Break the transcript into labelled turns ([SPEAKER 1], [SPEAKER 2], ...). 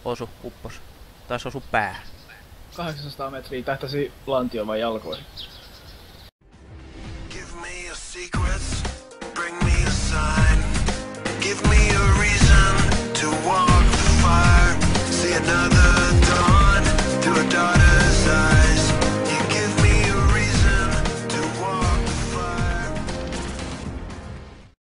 [SPEAKER 1] uppos. Taisi osu pää.
[SPEAKER 2] 800 metriä tähtäsi lantioon vai jalkoihin?
[SPEAKER 3] Give me your secrets, bring me a sign.